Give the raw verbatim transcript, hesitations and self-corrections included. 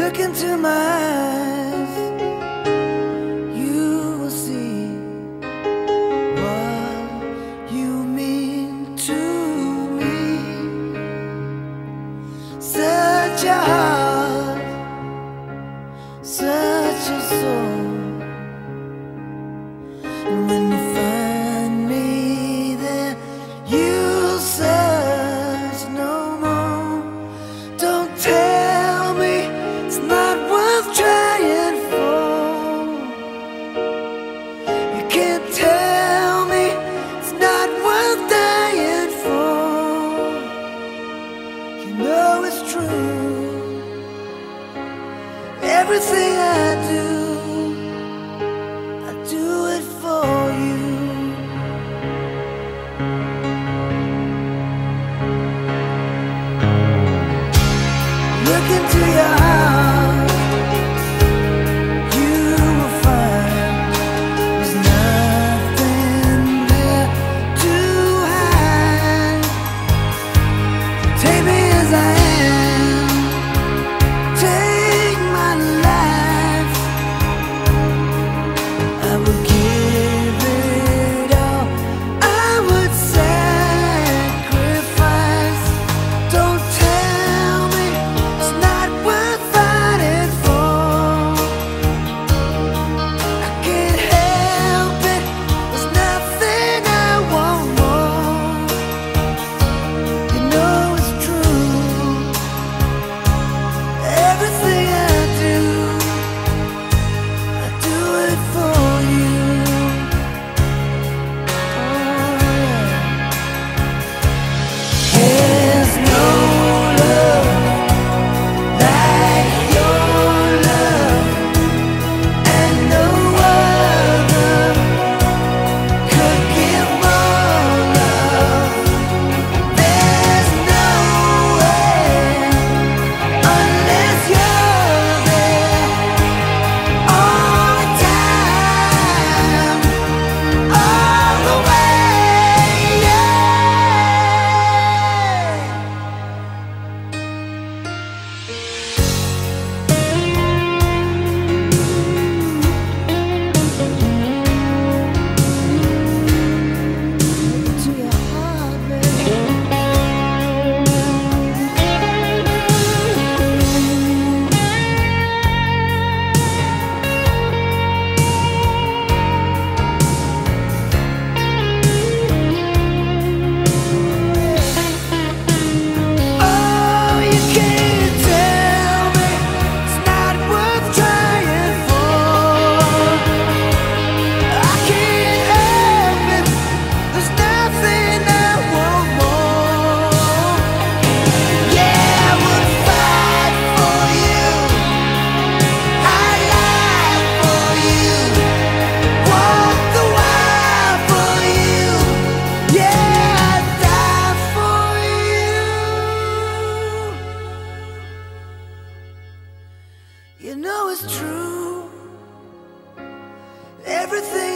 Look into my eyes, you will see what you mean to me. Such a heart, such a soul. And when you find me there, you'll search no more. Don't tell me it's not worth trying for. You can't tell me it's not worth dying for. You know it's true. Everything I do, I do it for you. Look into your heart, you will find there's nothing there to hide. Take me as I am, take my life. I would give it all, I would sacrifice. Don't tell me it's not worth fighting for. I can't help it, there's nothing I want more. You know it's true. Everything I do, I do it for you. Oh yeah. There's no love like your love, and no other could give more love. There's no way unless you're there all the time, all the way, yeah. To your heart, baby. Oh, you can't tell me it's not worth trying for. I can't help it, there's nothing I want more. Yeah, I would fight for you, I'd lie for you, walk the wire for you. Yeah, I'd die for you. You know it's true. Everything